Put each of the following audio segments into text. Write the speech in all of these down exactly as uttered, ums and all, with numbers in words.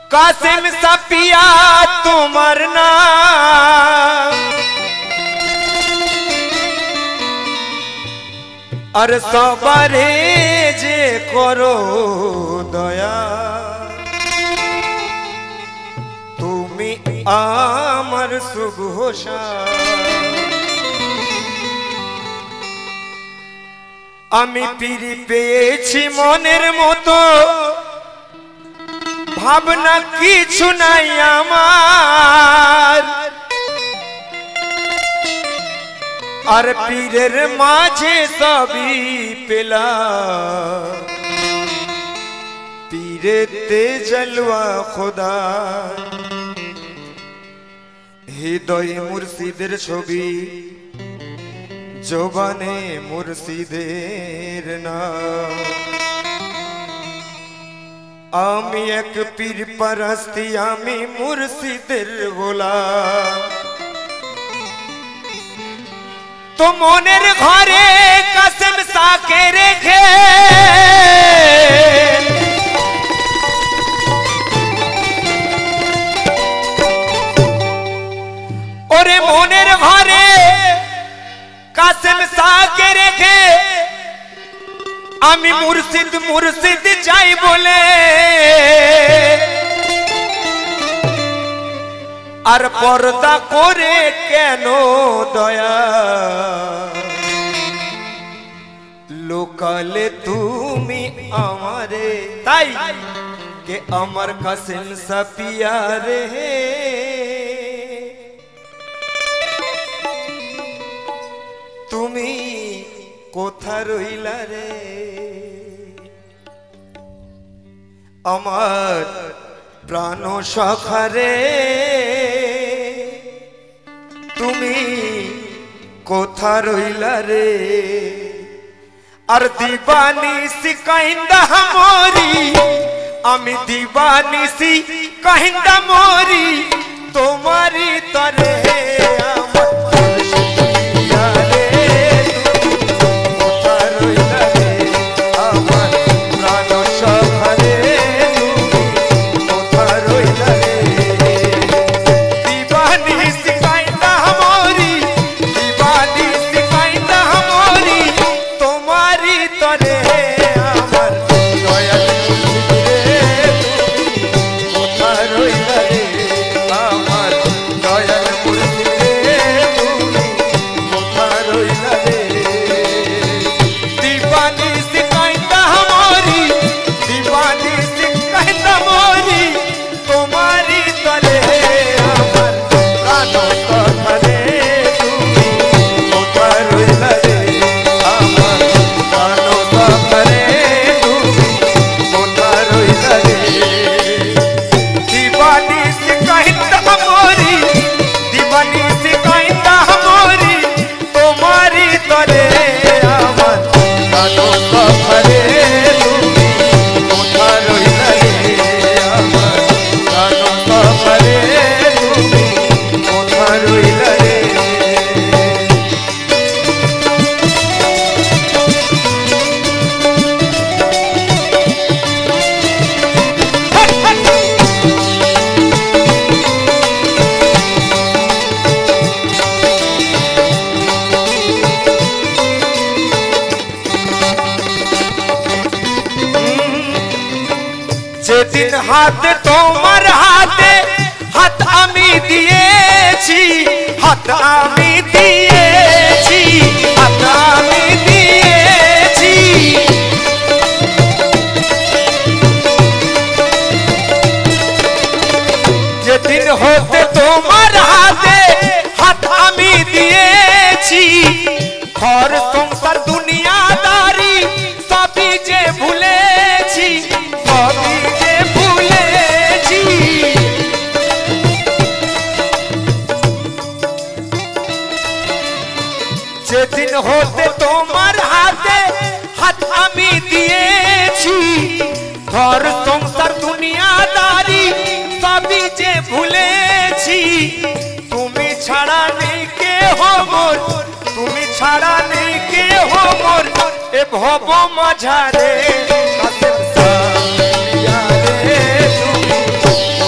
कासिम सपिया तुम्हार नाम और सबारे जे करो दया तुमी आमार सुघोषा आमी पिरी पेয়েছি মনের মতো भावना किछु नाई आमार और पीरेर माझे सबी पेला पीरेते जलवा खुदा हृदय मुर्शिदेर छवि जबाने मुर्शिदेर नाम आमी एक पीर परस्ती आमी मुर्शिदेर गोलाम तो मोनेर घरे कसम साके रेखे ओरे मोनेर घरे कसम साके रेखे आमी मुर्शिद मुर्शिद चाই बोले আর পর্দা করে কেন দয়া লোকালে তুমি আমারে তাই কে আমার কাসিম সাপিয়া রে তুমি কোথা রইলা রে আমার প্রাণ সখারে তুমি কোথা রইলা রে আর দিবানিসি কাহিন্দা মোরি আমি দিবানিসি কাহিন্দা মোরি তোমারি তরে যেদিন হাতে তোমার হাতে হাত আমি দিয়েছি হাত আমি দিয়েছি হাত আমি দিয়েছি যেদিন হতে তোমার হাতে হাত আমি দিয়েছি ঘর সংসার দুনিয়াদারি সবই যে ভুলেছি সবই যেদিন হতে তোমার হাতে হাত আমি দিয়েছি ঘর সংসার দুনিয়াদারি সবই যে ভুলেছি তুমি ছাড়া নেই কেহ মোর তুমি ছাড়া নেই কেহ মোর এ ভব মাঝারে কাসিম সাপিয়া রে তুমি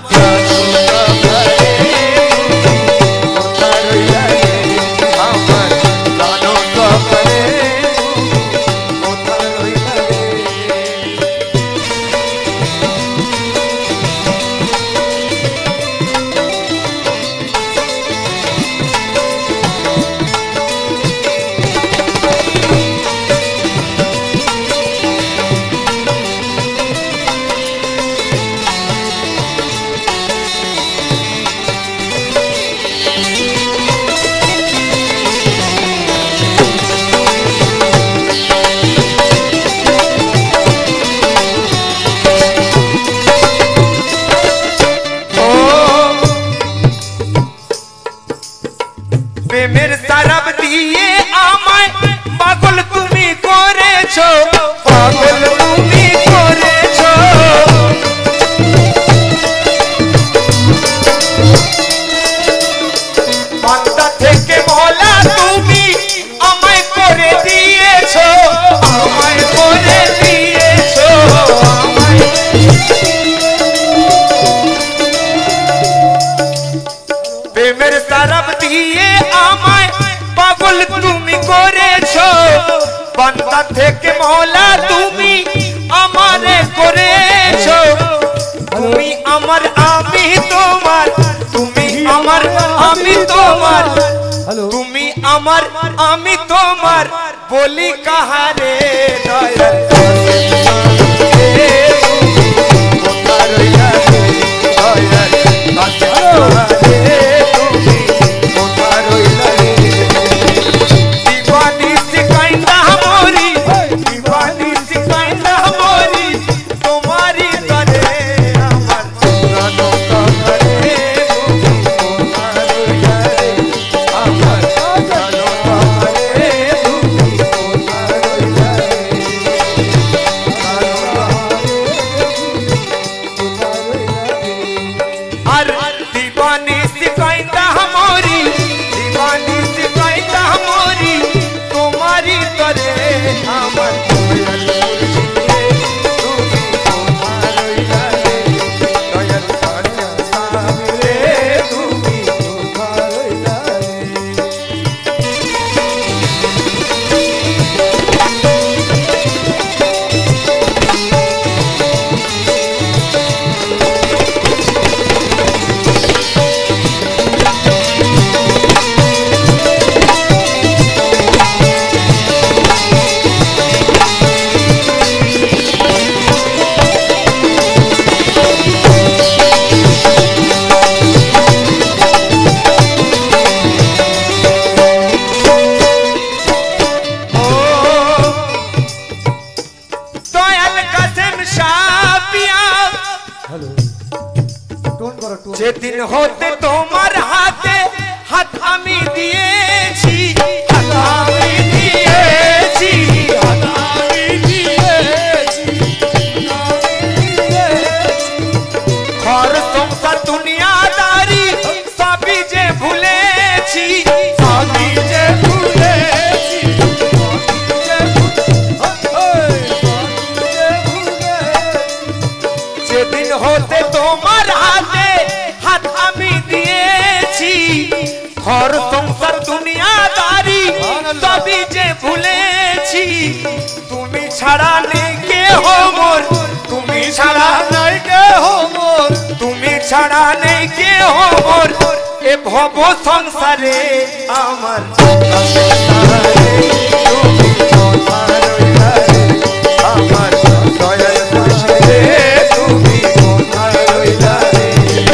প্রেমের সারাব দিয়ে আমায় পাগল তুমি করেছো, পাগল তুমি করেছো। বান্দা থেকে বলা তুমি আমায় করে দিয়েছো, আমায় করে দিয়েছো, আমায়। প্রেমের সারাব দিয়ে আমায় পাগল তুমি করেছো, বান্দা থেকে মওলা তুমি আমারে করেছো। তুমি আমার আমি তোমার, তুমি আমার আমি তোমার, তুমি আমার আমি তোমার, বলি কাহারে দয়াল। যেদিন হতে তোমার হাতে হাত আমি দিয়েছি, হাত আমি দিয়েছি, হাত আমি দিয়েছি, ঘর সংসার দুনিয়াদারি সবই যে ভুলেছি, সবই যে ভুলেছি। যেদিন হতে তোমার হাতে হাত আমি দিয়েছি, ঘর সংসার দুনিয়াদারি সবই যে ভুলেছি। তুমি ছাড়া নেই কেহ মোর, তুমি ছাড়া নেই কেহ মোর, তুমি ছাড়া নেই কেহ মোর, এ ভব সংসারে আমার। আমার দয়াল মুর্শিদে তুমি কোথায় রইলা রে,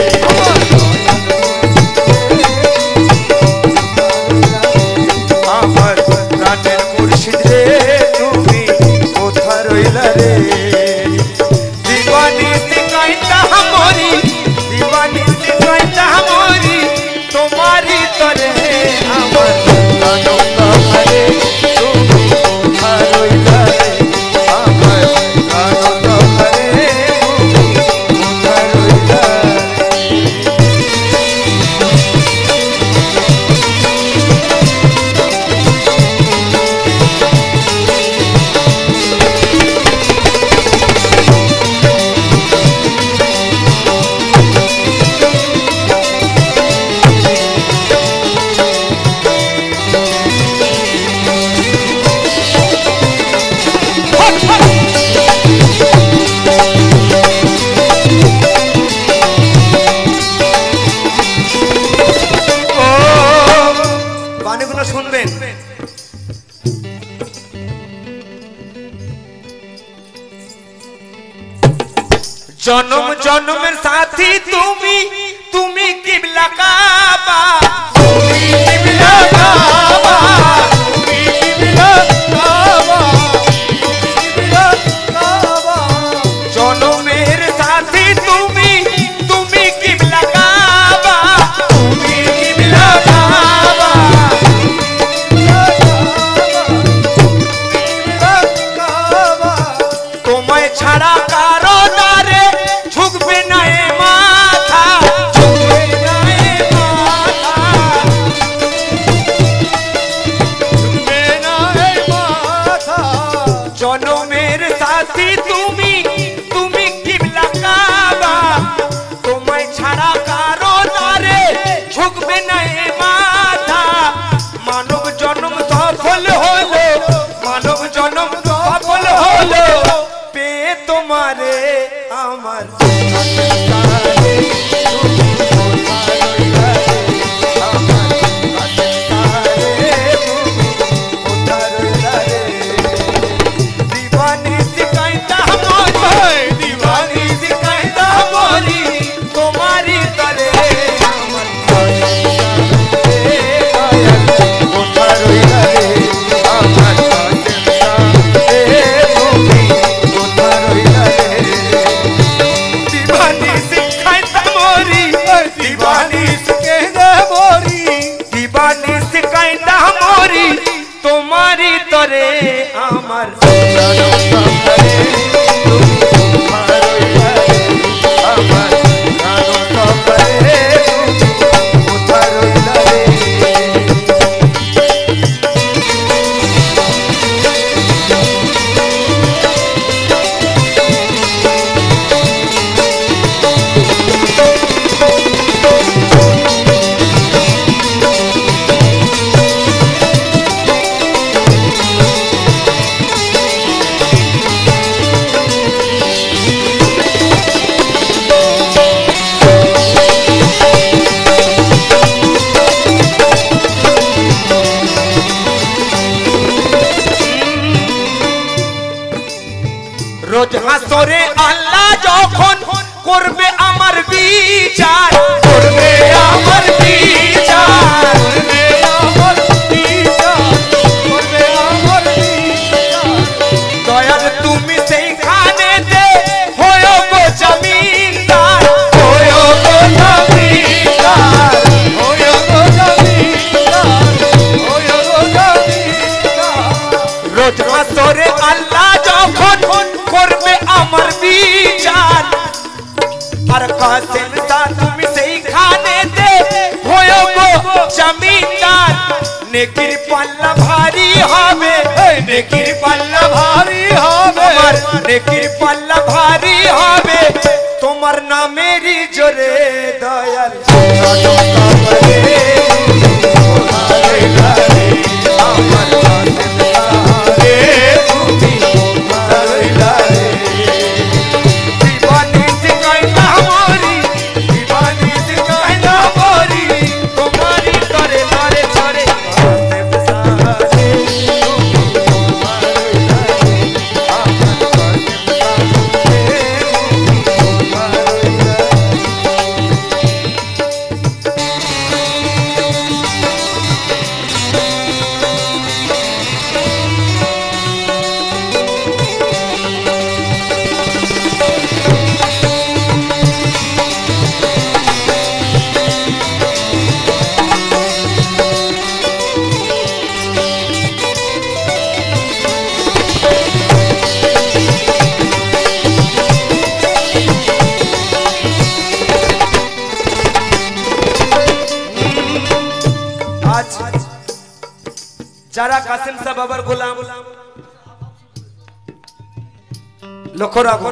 আমার প্রাণের মুর্শিদ রে তুমি কোথায় রইলা রে। দিবানি শিকাইতা মরি, দিবানি শিকাইতা মরি, তোমারই তরে আমার প্রাণ কাহারে তুমি জনম জনমের সাথী তুমি তুমি কিবলা কাবা তুমি কিবলা কাবা তুমি কিবলা কাবা কিবলা কাবা জনমের সাথী তুমি তুমি কিবলা কাবা তুমি কিবলা কাবা কিবলা কাবা তোমায় ছাড়া কারো দ্বারে ঝুঁকবে না এ মাথা ঝুঁকবে না এ মাথা ঝুঁকবে না এ মাথা জনমের সাথী তুমি তুমি কিবলা কাবা তোমায় ছাড়া কারো দ্বারে ঝুঁকবে না এ মাথা মানব জন্ম সফল হলো মানব জন্ম সফল হলো পেয়ে তোমারে আমার दीवानी सिकाइता मोरी दीवानी सिकाइता मोरी तुम्हारी तरे আমার दीवानी सिकाइता मोरी दीवानी सिकाइता मोरी दीवानी सिकाइता मोरी तुम्हारी तरे আমার রোজ হাসরে আল্লাহ যখন করবে আমার বিচার করবে আমার বিচার করবে আমার বিচার করবে আমার বিচার দয়াল তুমি সেইখানে দে হয়ো গো জমিনদার হয়ো গো জমিনদার হয়ো গো জমিনদার হয়ো গো জমিনদার রোজ হাসরে আল্লাহ যখন করবে আমার বিচার আর কাসেম সা তুমি সেইখানে দে হয়ো গো জমিনদার নেকির পাল্লা ভারী হবে নেকির পাল্লা ভারী হবে আমার নেকির পাল্লা ভারী হবে তোমার নামেরই জোরে দয়াল আমার কাসেম সা তুমি दीवानी सिकाइता मोरी दीवानी सिकाइता मोरी तुम्हारी करे लारे छारे যারা কাসেম সাহেব বাবার গোলাম লক্ষ্য রাখো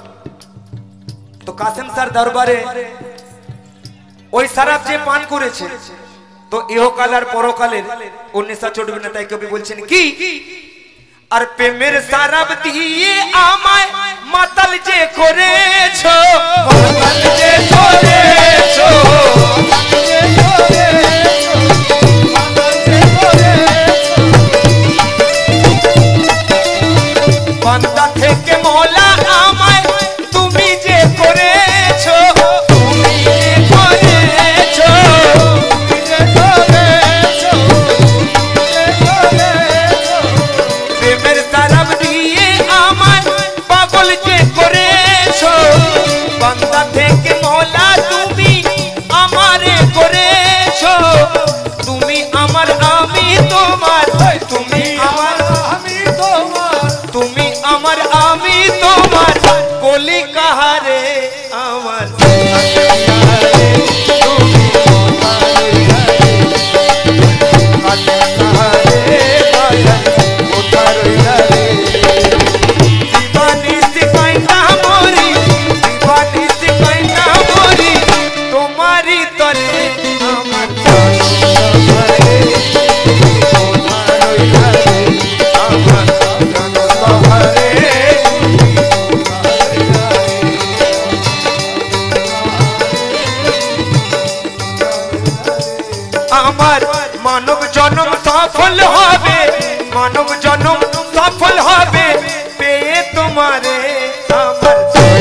তো কাসেম স্যার দরবারে ওই শরাব যে পান করেছে তো ইহকাল আর পরকালের ওর নেশা চড়বে না তাই কবি বলছেন কি আর প্রেমের শরাব দিয়ে আমায় মাতাল যে করেছো মাতাল যে করেছো বান্দা থেকে মওলা আমায় তুমি যে করে আমার মানব জন্ম সফল হবে, মানব জন্ম সফল হবে পেয়ে তোমারে আমার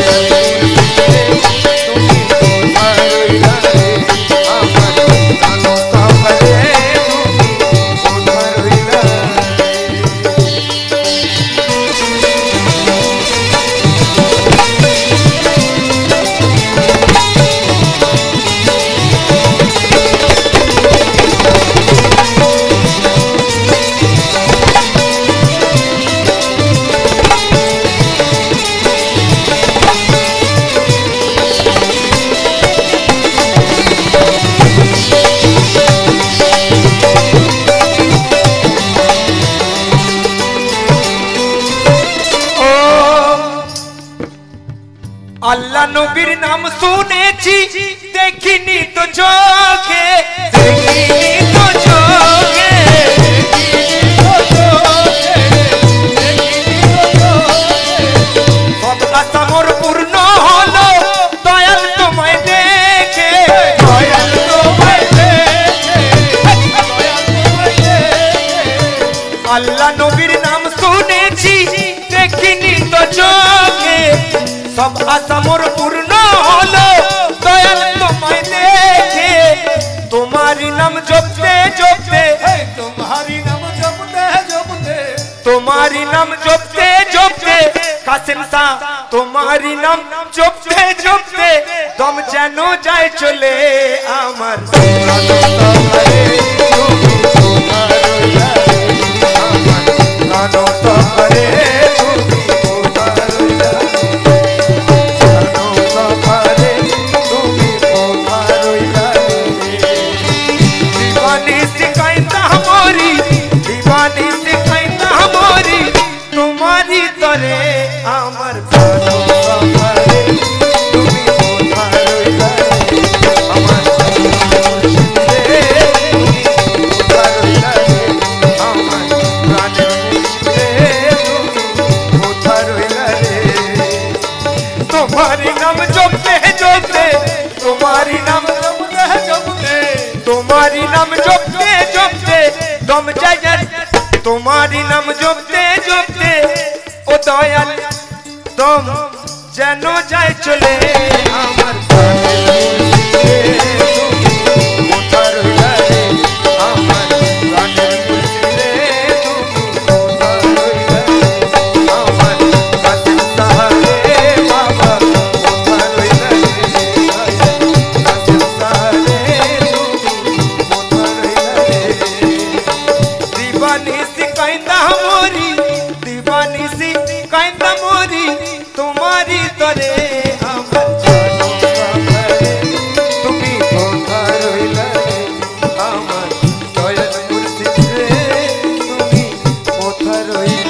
আল্লাহ নবীর নাম শুনেছি দেখিনি তো চোখে, দেখিনি তো চোখে, সব আশা মোর পূর্ণ হলো দয়াল তোমায় দেখে, দয়াল তোমায় দেখে, আল্লাহ নবীর নাম শুনেছি দেখিনি তো চোখে, সব আশা মোর পূর্ণ হলো দয়াল তোমায় দেখে, তোমারি নাম জপতে জপতে, तुम्हारी नाम जपते जपते, তোমারি নাম জপতে জপতে কাসেম শাহ, তোমারি নাম জপতে জপতে দম যেন যায় চলে আমার तुम्हारी नाम जपते जपते, तुम्हारी नाम जपते जपते, तुम्हारी नाम जपते जपते दम जाय, तुम्हारी नाम जपते जपते ओ दयाल दम যেন যায় চলে আমার तुम्हारी तरे আমার তুমি কোথায় রইলে আমার দয়াল মুর্শিদ রে তুমি কোথায় রইলে